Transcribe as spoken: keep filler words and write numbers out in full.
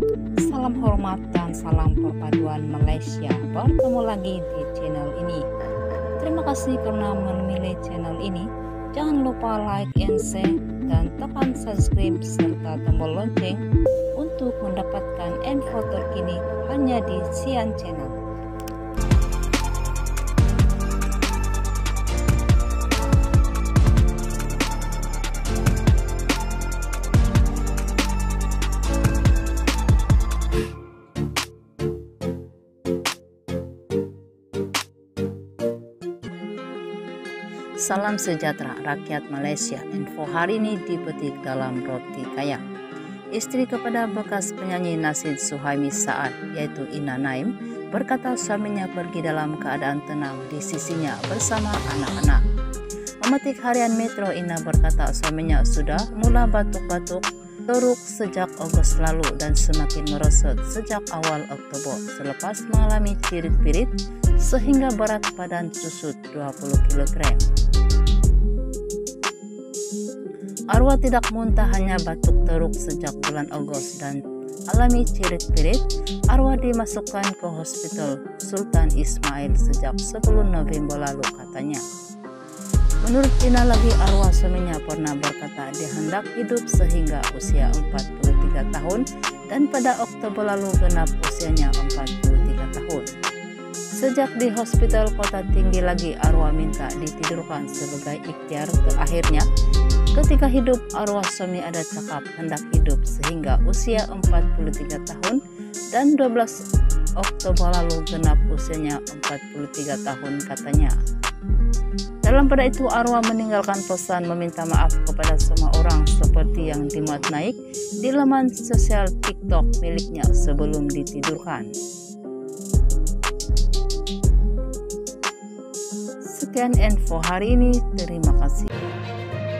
Salam hormat dan salam perpaduan Malaysia. Bertemu lagi di channel ini. Terima kasih karena memilih channel ini. Jangan lupa like and share dan tekan subscribe serta tombol lonceng untuk mendapatkan info terkini hanya di Sian Channel. Salam sejahtera rakyat Malaysia. Info hari ini dipetik dalam Roti Kaya. Istri kepada bekas penyanyi Nasid Suhaimi Saad, yaitu Ina Naim, berkata suaminya pergi dalam keadaan tenang di sisinya bersama anak-anak. Memetik harian Metro, Ina berkata suaminya sudah mula batuk-batuk teruk sejak Ogos lalu dan semakin merosot sejak awal Oktober selepas mengalami cirit-pirit sehingga berat badan susut dua puluh kilogram. Arwah tidak muntah, hanya batuk teruk sejak bulan Ogos dan alami cirit-pirit. Arwah dimasukkan ke Hospital Sultan Ismail sejak sepuluh November lalu, katanya. Menurut Ina lagi, arwah suaminya pernah berkata dia hendak hidup sehingga usia empat puluh tiga tahun dan pada Oktober lalu genap usianya empat puluh tiga tahun. Sejak di hospital Kota Tinggi lagi, arwah minta ditidurkan sebagai ikhtiar terakhirnya. Ketika hidup, arwah suami ada cakap hendak hidup sehingga usia empat puluh tiga tahun dan dua belas Oktober lalu genap usianya empat puluh tiga tahun, katanya. Dalam pada itu, arwah meninggalkan pesan meminta maaf kepada semua orang seperti yang dimuat naik di laman sosial TikTok miliknya sebelum ditidurkan. Sekian info hari ini, terima kasih.